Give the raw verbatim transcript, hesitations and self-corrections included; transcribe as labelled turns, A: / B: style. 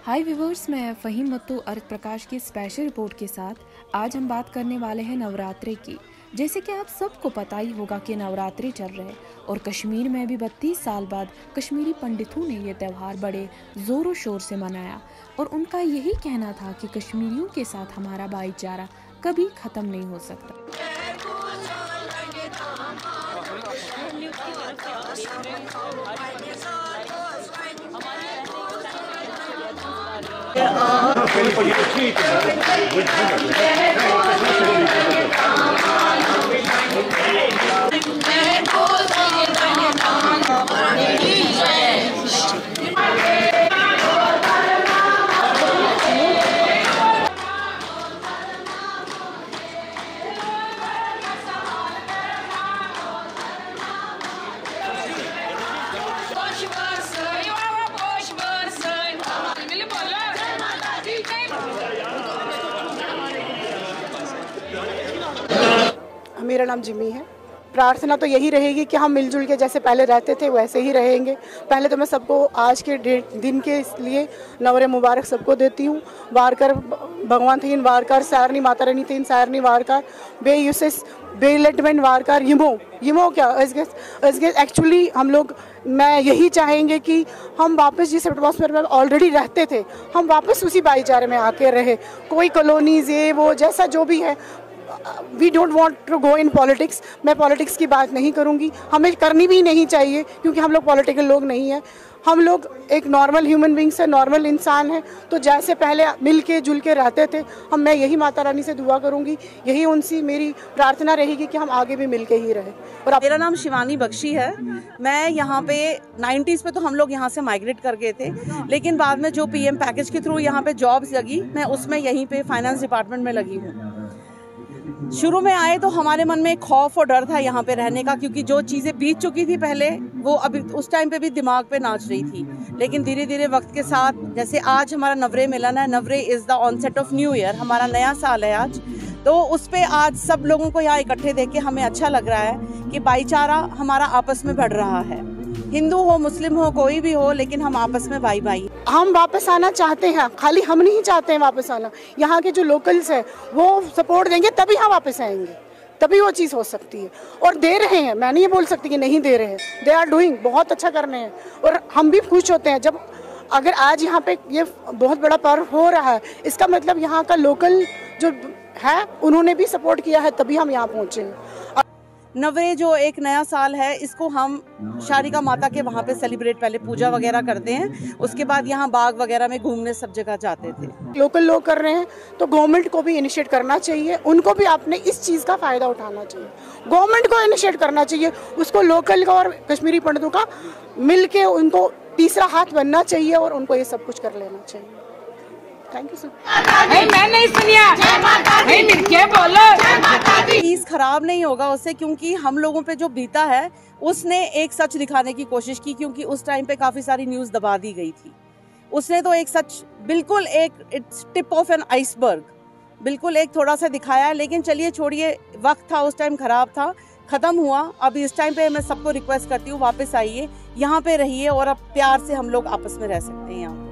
A: हाय viewers, मैं फ़हीम मुत्तू अर्थ प्रकाश की special report के साथ आज हम बात करने वाले हैं नवरात्रि की। जैसे कि आप सबको पता ही होगा कि नवरात्रि चल रहे हैं और कश्मीर में भी बत्तीस साल बाद कश्मीरी पंडितों ने ये त्यौहार बड़े ज़ोरों शोर से मनाया और उनका यही कहना था कि कश्मीरियों के साथ हमारा भाईचारा कभी ख़त्म नहीं हो सकता।
B: मेरा नाम जिमी है। प्रार्थना तो यही रहेगी कि हम मिलजुल के जैसे पहले रहते थे वैसे ही रहेंगे। पहले तो मैं सबको आज के दिन के इसलिए नवरे मुबारक सबको देती हूँ। वारकर भगवान थीन वारकर, सारनी माता रानी थीन सारनी वारकर, बे यूसेस बेलेटमेंट वारकर, यमो यमो क्या एक्चुअली हम लोग मैं यही चाहेंगे कि हम वापस जिस एटमॉस्फेयर में ऑलरेडी रहते थे हम वापस उसी भाईचारे में आके रहे। कोई कॉलोनीज ये वो जैसा जो भी है, we don't want to go in politics. मैं पॉलिटिक्स की बात नहीं करूंगी, हमें करनी भी नहीं चाहिए क्योंकि हम लोग पॉलिटिकल लोग नहीं हैं। हम लोग एक नॉर्मल ह्यूमन बींग्स है, नॉर्मल इंसान है। तो जैसे पहले मिल के जुल के रहते थे हम, मैं यही माता रानी से दुआ करूंगी, यही उनसे मेरी प्रार्थना रहेगी कि हम आगे भी मिल के ही रहे।
C: और मेरा नाम शिवानी बख्शी है। मैं यहाँ पे नाइन्टीज़ पे तो हम लोग यहाँ से माइग्रेट कर गए थे, लेकिन बाद में जो पी एम पैकेज के थ्रू यहाँ पे जॉब्स लगी, मैं उसमें यहीं पे फाइनेंस डिपार्टमेंट में लगी हूँ। शुरू में आए तो हमारे मन में खौफ और डर था यहाँ पे रहने का, क्योंकि जो चीज़ें बीत चुकी थी पहले वो अभी उस टाइम पे भी दिमाग पे नाच रही थी। लेकिन धीरे धीरे वक्त के साथ, जैसे आज हमारा नवरे मिलन है, Navreh is the onset of new year, हमारा नया साल है आज, तो उस पर आज सब लोगों को यहाँ इकट्ठे देख के हमें अच्छा लग रहा है कि भाईचारा हमारा आपस में बढ़ रहा है। हिंदू हो, मुस्लिम हो, कोई भी हो, लेकिन हम आपस में भाई भाई।
B: हम वापस आना चाहते हैं, खाली हम नहीं चाहते हैं वापस आना। यहाँ के जो लोकल्स हैं वो सपोर्ट देंगे तभी हम वापस आएंगे, तभी वो चीज़ हो सकती है। और दे रहे हैं, मैं नहीं बोल सकती कि नहीं दे रहे हैं, दे आर डूइंग, बहुत अच्छा कर रहे हैं। और हम भी खुश होते हैं जब अगर आज यहाँ पे ये बहुत बड़ा पर्व हो रहा है, इसका मतलब यहाँ का लोकल जो है उन्होंने भी सपोर्ट किया है, तभी हम यहाँ पहुँचे हैं।
C: नवरे जो एक नया साल है, इसको हम शारिका माता के वहाँ पे सेलिब्रेट, पहले पूजा वगैरह करते हैं, उसके बाद यहाँ बाग वगैरह में घूमने सब जगह जाते थे।
B: लोकल लोग कर रहे हैं तो गवर्नमेंट को भी इनिशिएट करना चाहिए, उनको भी अपने इस चीज़ का फ़ायदा उठाना चाहिए। गवर्नमेंट को इनिशिएट करना चाहिए, उसको लोकल का और कश्मीरी पंडितों का मिल के उनको तीसरा हाथ बनना चाहिए और उनको ये सब कुछ कर लेना चाहिए। Thank you sir.
D: मैं नहीं सुनिया,
C: चीज खराब नहीं होगा उससे, क्योंकि हम लोगों पे जो बीता है उसने एक सच दिखाने की कोशिश की, क्योंकि उस टाइम पे काफी सारी न्यूज दबा दी गई थी। उसने तो एक सच बिल्कुल एक it's tip of an iceberg, बिल्कुल एक थोड़ा सा दिखाया है। लेकिन चलिए छोड़िए, वक्त था उस टाइम खराब था, खत्म हुआ। अब इस टाइम पे मैं सबको रिक्वेस्ट करती हूँ वापस आइए, यहाँ पे रहिए और अब प्यार से हम लोग आपस में रह सकते हैं यहाँ।